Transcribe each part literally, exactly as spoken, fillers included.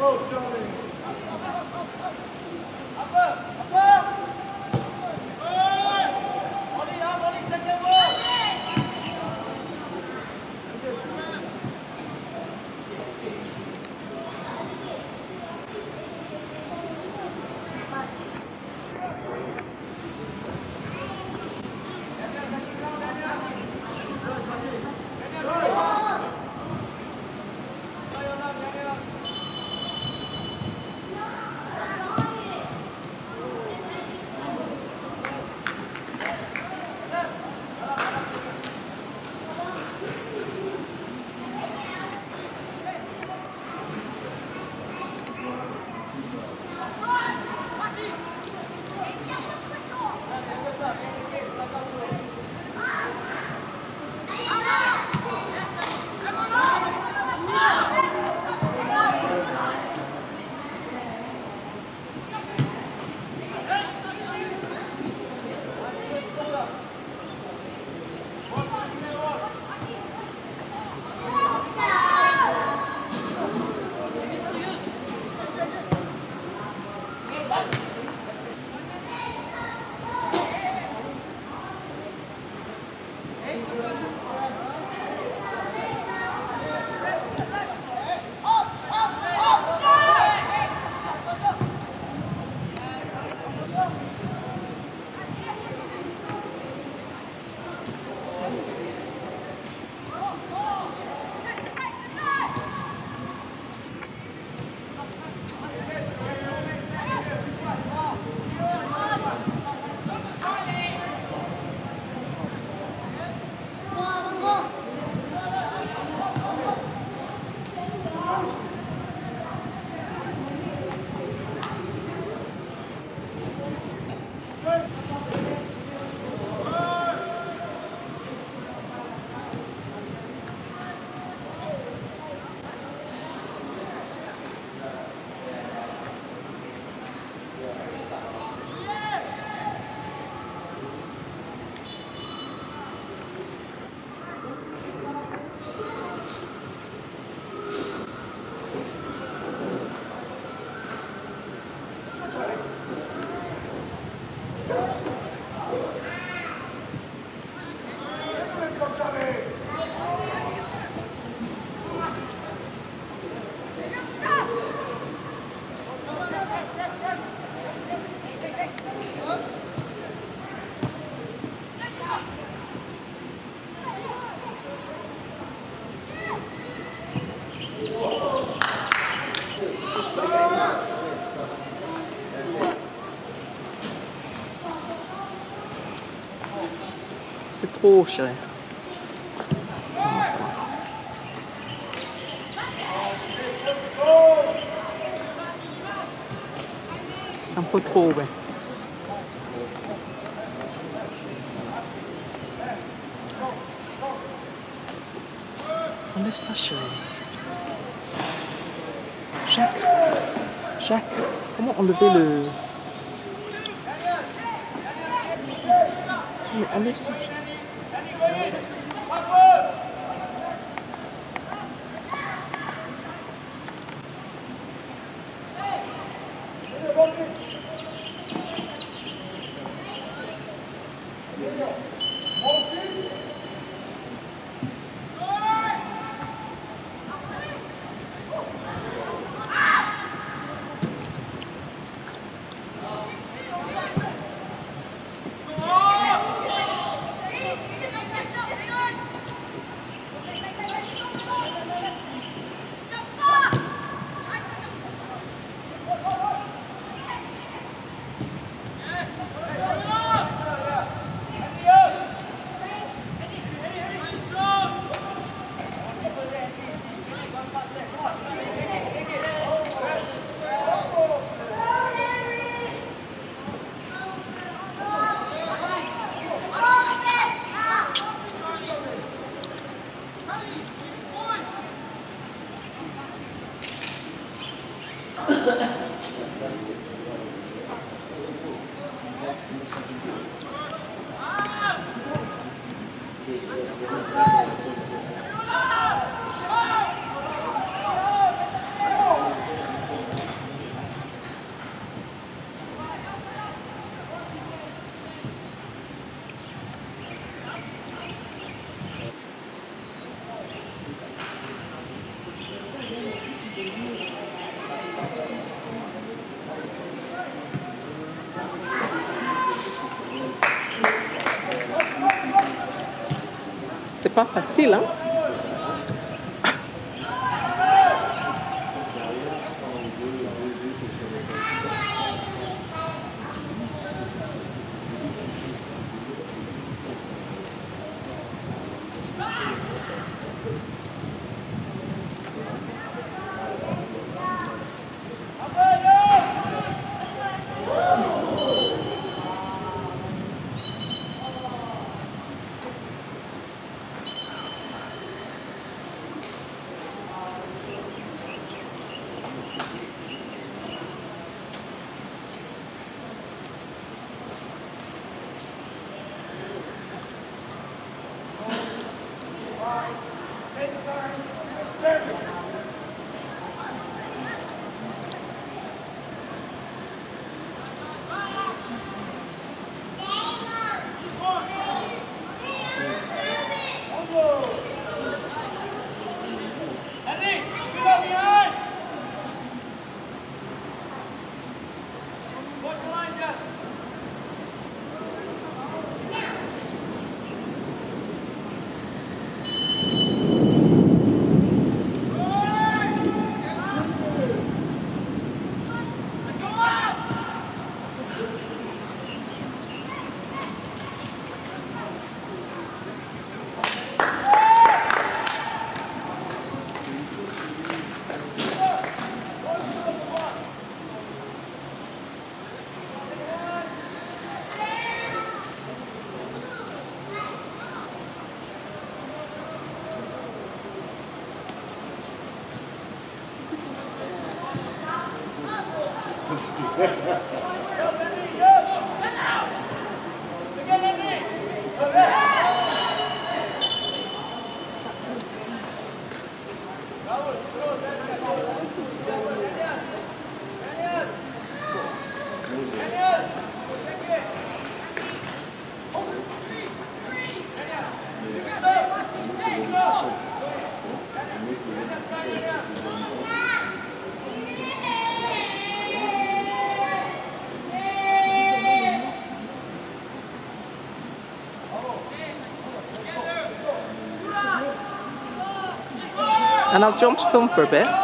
C'est trop cher. C'est un peu trop, ouais. Enlève ça, chérie. Jacques. Jacques, comment enlever le... Mais enlève ça, Jacques. pas facile, hein? And I'll jump to film for a bit.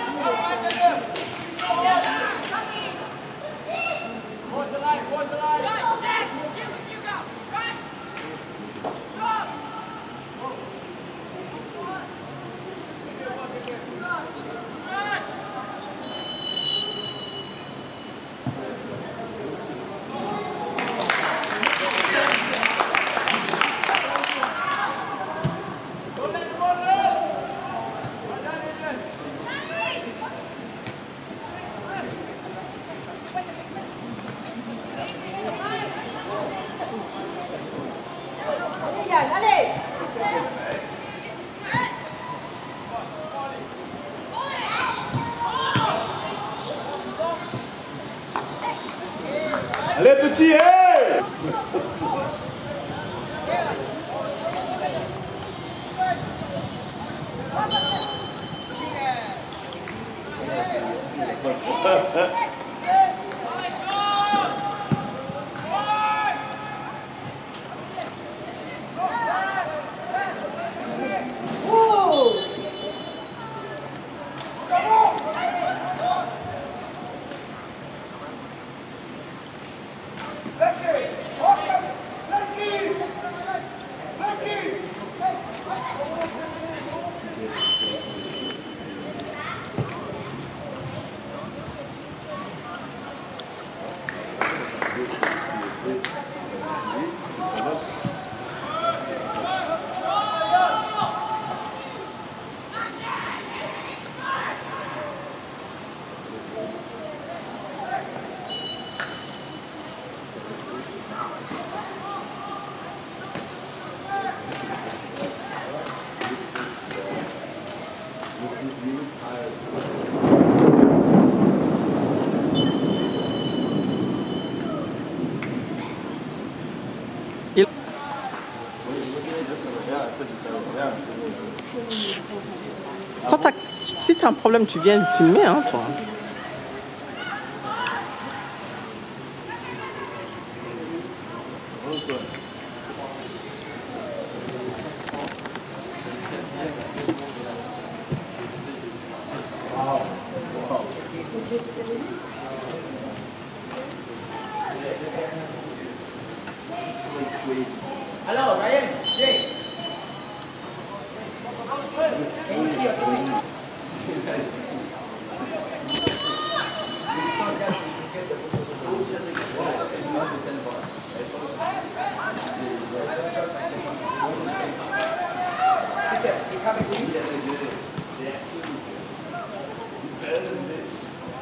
Allez petit, hey! Toi, t'as- si tu as un problème, tu viens filmer, hein, toi. Alors, Ryan, Jay. Can you see your doing? It's not just if you get the position. It's not the ten ball. He coming to you. Better than this.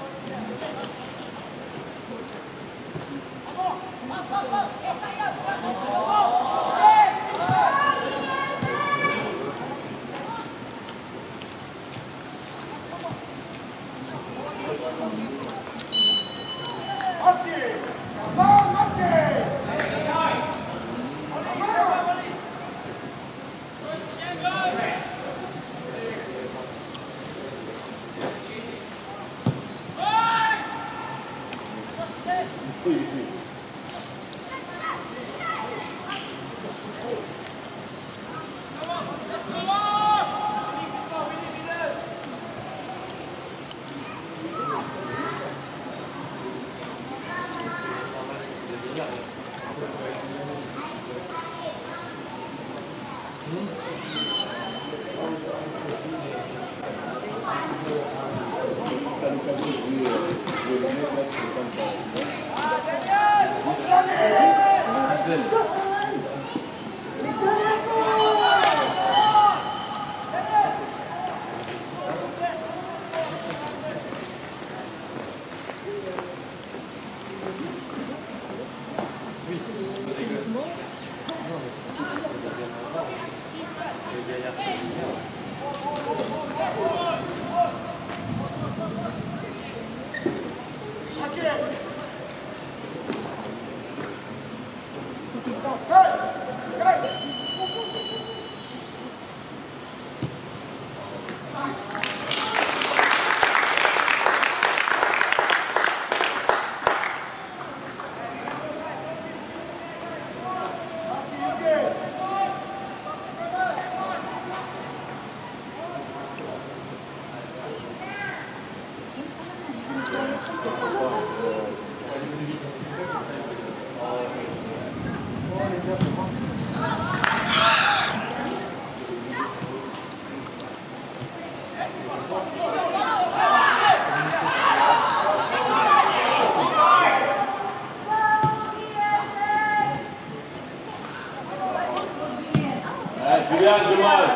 Bien, Jamal.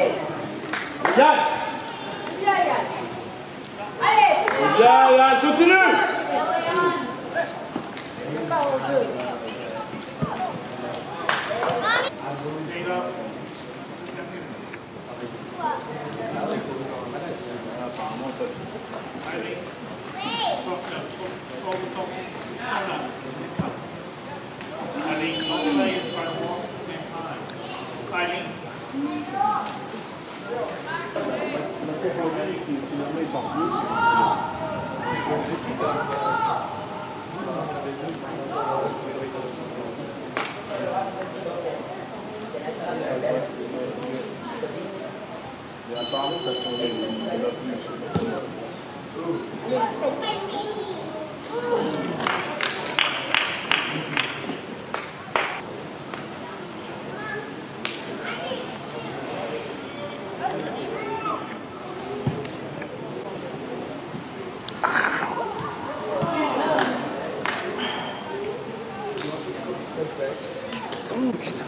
Yann. Bien, Yann. Allez. Bien, Yann, continue. Qu'est-ce qu'ils sont, putain.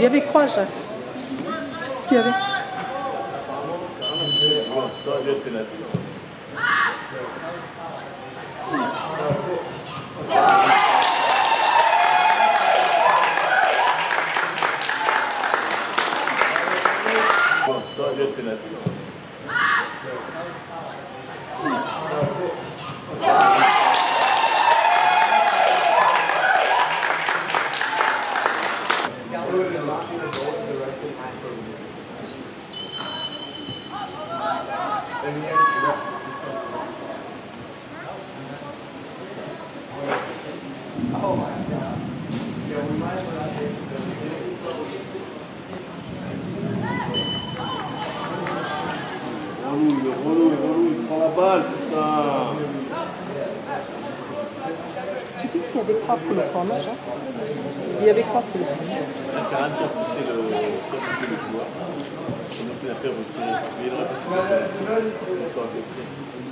y avait quoi, Jacques? Qu'est-ce qu'il y avait? Ça aurait dû être pénalty. Ça aurait dû être pénalty. Tu dis qu'il y avait quoi pour le corner, Jacques? Il y avait quoi pour le corner? Un Karan qui a poussé le, qui a poussé le joueur, commencé à faire retirer. Mais il aurait pu se faire pénalty. Il soit avec lui.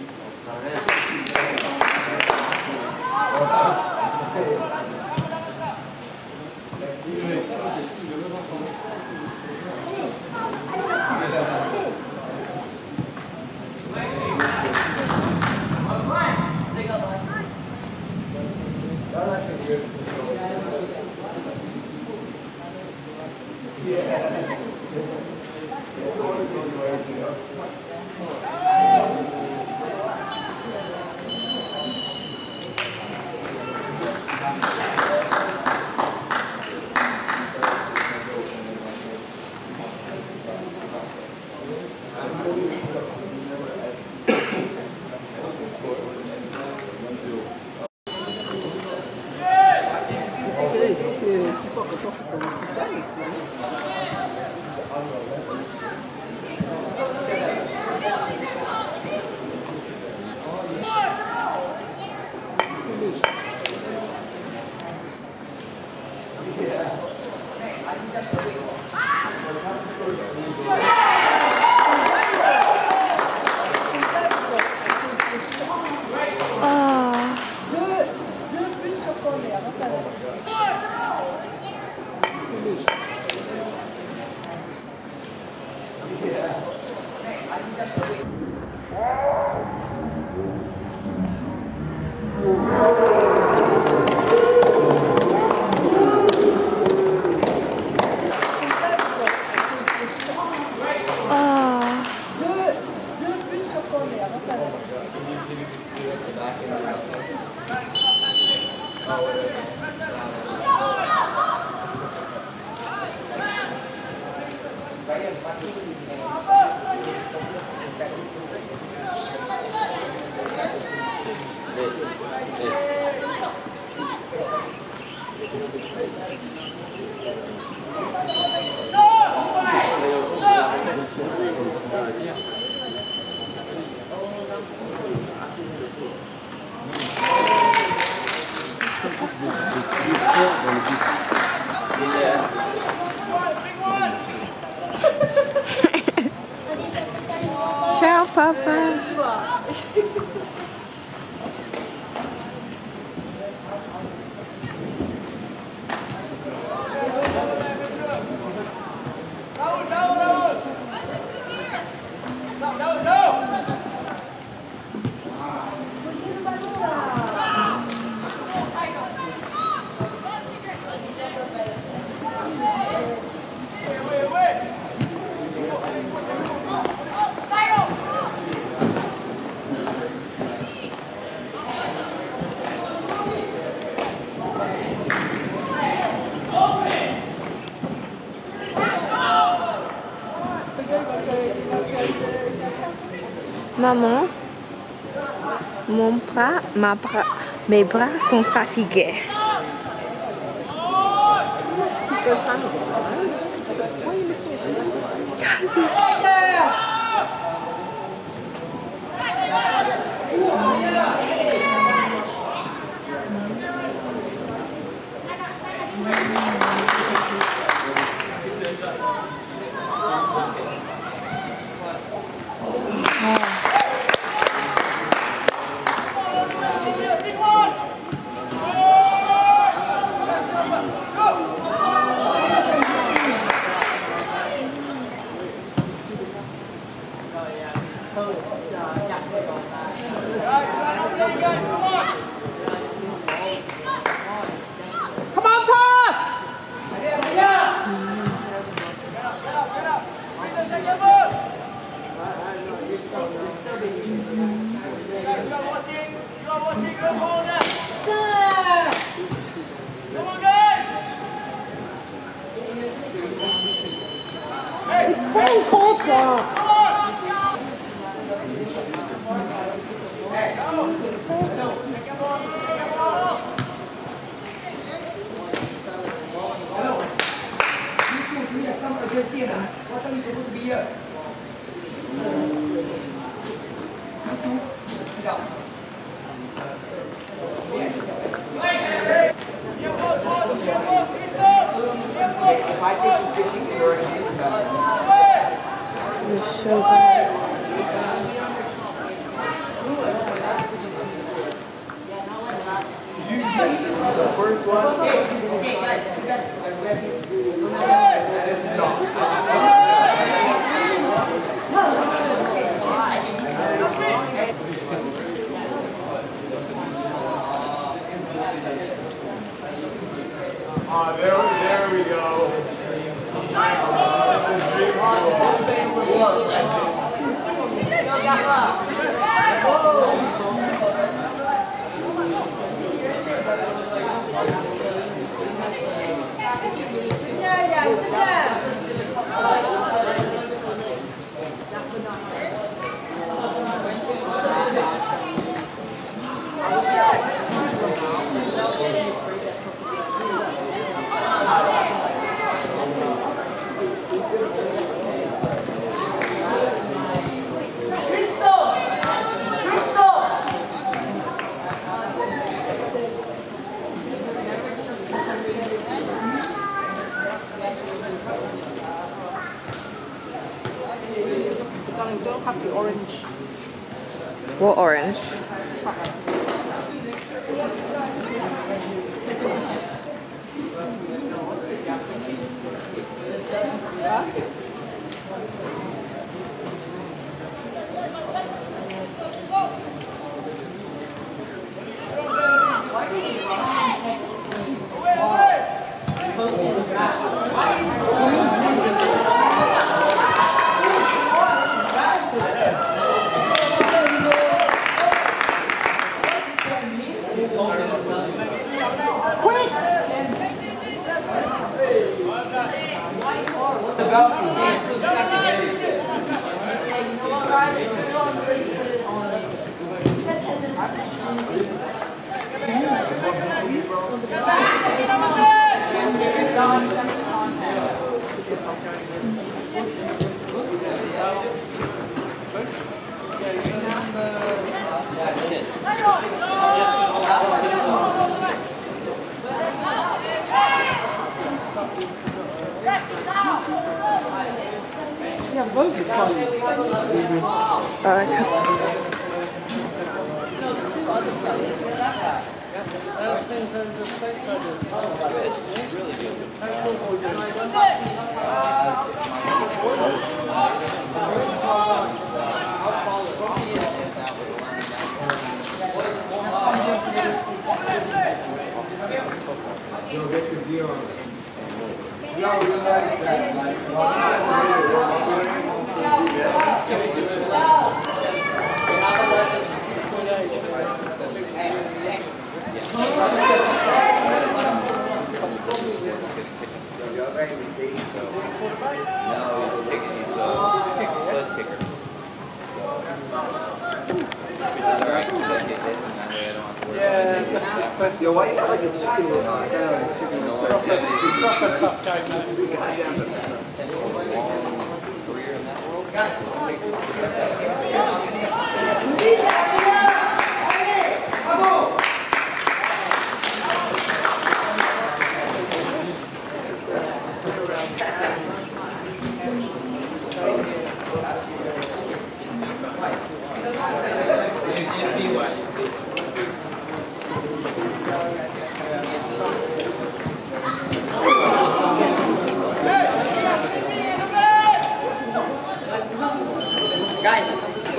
Ciao, papa. Maman, mon bras, ma bras, mes bras sont fatigués. Come on, Todd! Hey, quarter! What time is supposed to be here? Sit down. If I take this building, you're in You're so bad. the first one. Okay, okay, guys, you guys are ready. This is not. Ah, there, there we go. You don't have the orange. What orange? Yeah, both are fun. Those things are the space I did. Good. Really good. You'll get your view on this. We all realize that, No, he's kicking. He's a close kicker. Which is alright, because I get hit and that way I don't have to worry about it. yo, why you got like a chicken with uh, kind of like chicken with Proper tough game, man. Long career in that world. guys.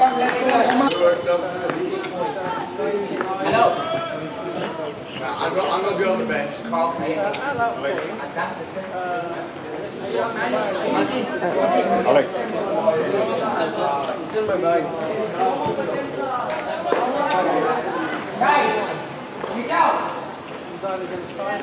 Hello. I'm gonna, I'm gonna be on the bench. Carl, hey. Alex. It's in my bag. He's either going to sign.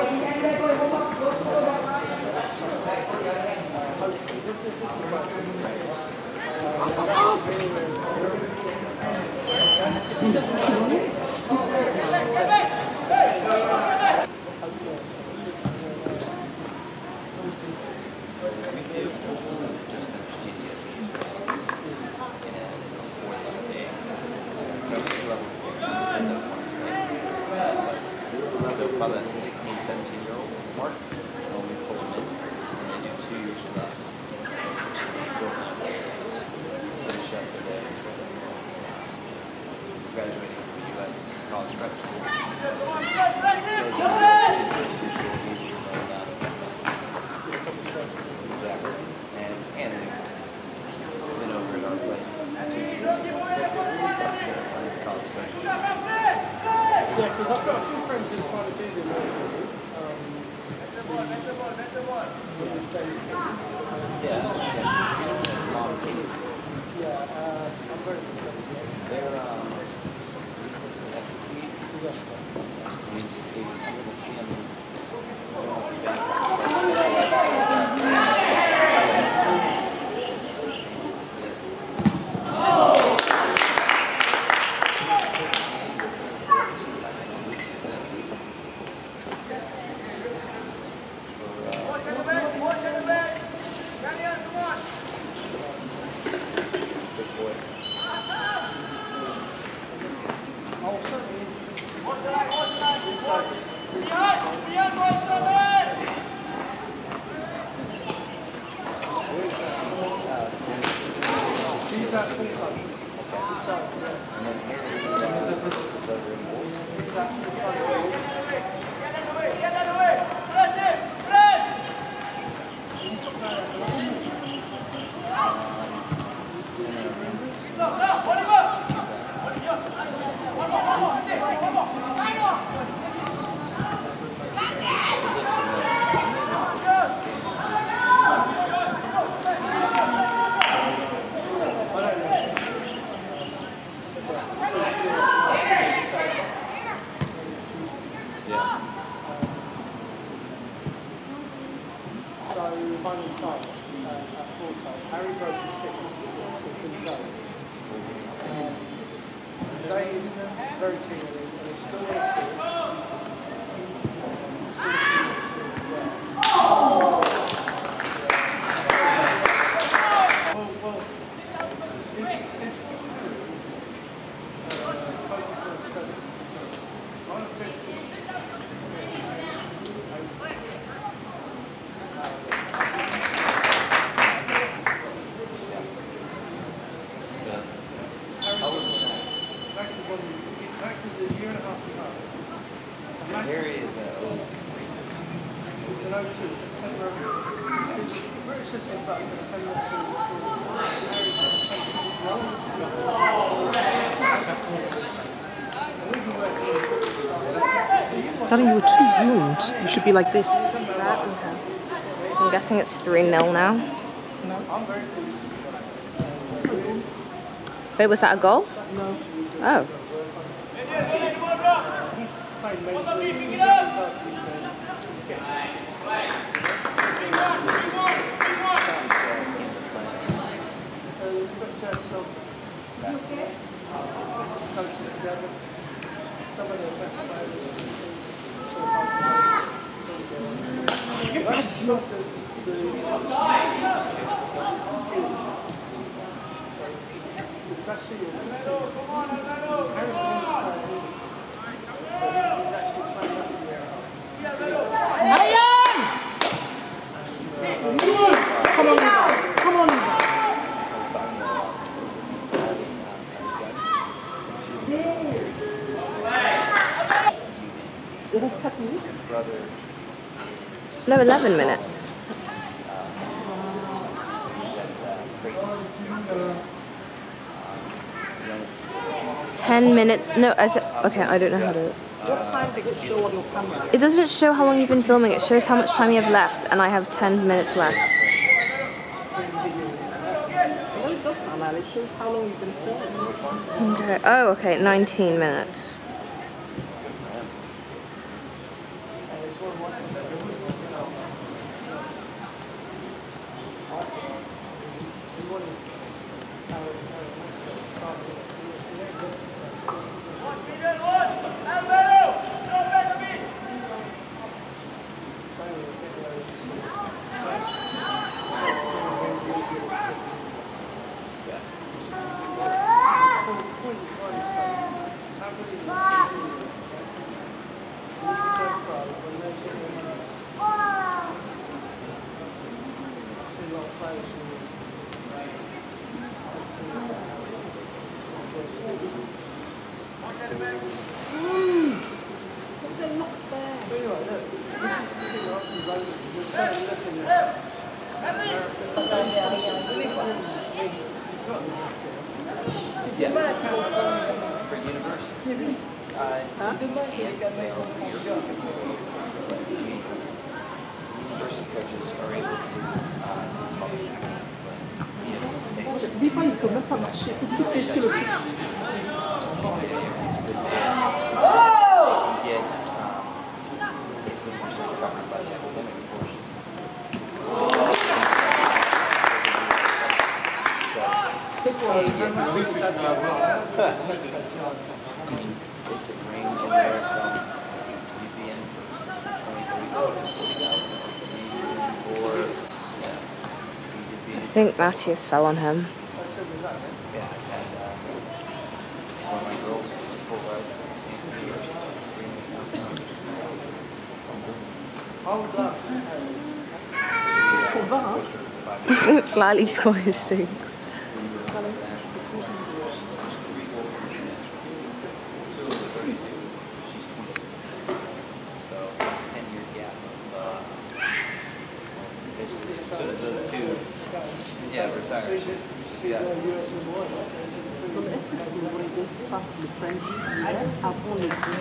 Just finished J S S L and before this day, started two levels there. End up one step. So about that sixteen, seventeen year old mark, when we pull them in, and they do two years with us, which is the equivalent of finish up the day. Graduating from the U S college prep school. Exactly. And and they've been over at our place for two years. College prep school. Yeah, because I've got a few friends who are trying to do them. Um, Yeah, yeah. Long team. yeah, uh, I'm very good friends with them. They're um, S S C. Yes, Means you I'm going to see them. I don't want to be back. Darling, you were too zoomed. You should be like this. I'm guessing it's three nil now. Wait, was that a goal? No. Oh. Come on, come on. It was thirty. No, eleven minutes. Ten minutes. No, I said. Okay, I don't know how to. What time does it show on your camera? It doesn't show how long you've been filming. It shows how much time you have left, and I have ten minutes left. No, it doesn't, Amal. It shows how long you've been filming. Okay. Oh, okay. Nineteen minutes. For university. Uh, University coaches are able to uh, Des fois, il ne peut même pas marcher. Qu'est-ce qu'il fait sur le pitch? get um, say food portion covered by the academic portion. I mean, it could range anywhere from you'd be in for twenty, thirty dollars. Or, yeah, you'd be I think Matthias fell on him. yeah, I've had uh, one of my girls full ride from Stanford. Glad he saw his things. Yeah, retired. Yeah. Donc, est-ce que vous voulez qu'on fasse le friendly avant le jeu?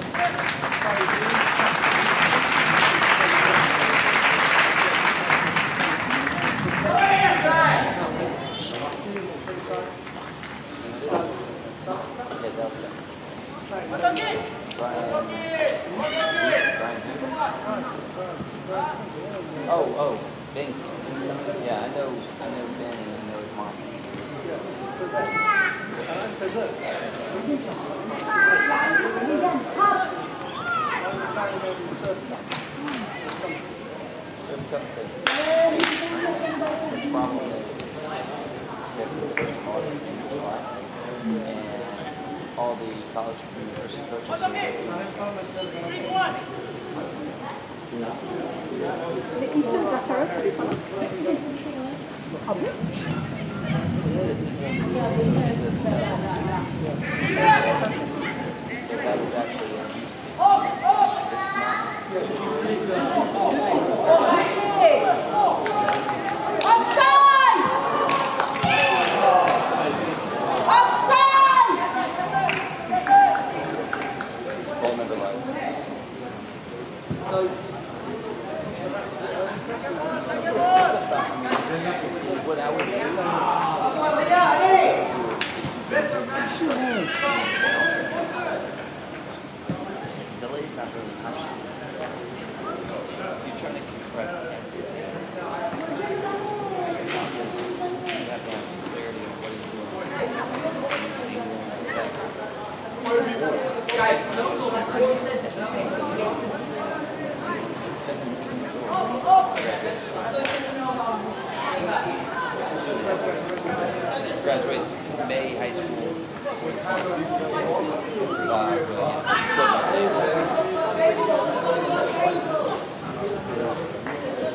Oh, oh, Bing's. Yeah, I know, I know Ben and I know his mom too. So that, and I said, look, we can Surf Cup said, the problem is it's, it's the first of August and July, and all the college and university coaches are doing Mais il peut d'accord, c'est pas ah bon? So that was actually a U sixteen. It's not. Ball never lies. So it's, it's about, I mean, what I would do. Delay's not really happening. You're trying to compress everything. You have to have clarity on what he's doing. Guys, it's seventeen years old. Graduates May high school.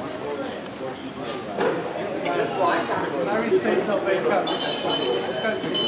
Larry's team's not very good. Let's go to